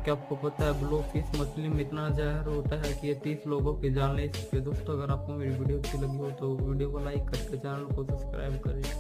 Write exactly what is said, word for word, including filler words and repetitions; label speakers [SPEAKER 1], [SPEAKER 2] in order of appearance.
[SPEAKER 1] कि आपको पता है ब्लो फिश मछली में इतना जहर होता है कि ये तीस लोगों की जान ले सकते। दोस्तों अगर आपको मेरी वीडियो अच्छी लगी हो तो वीडियो को लाइक करके चैनल को सब्सक्राइब करें।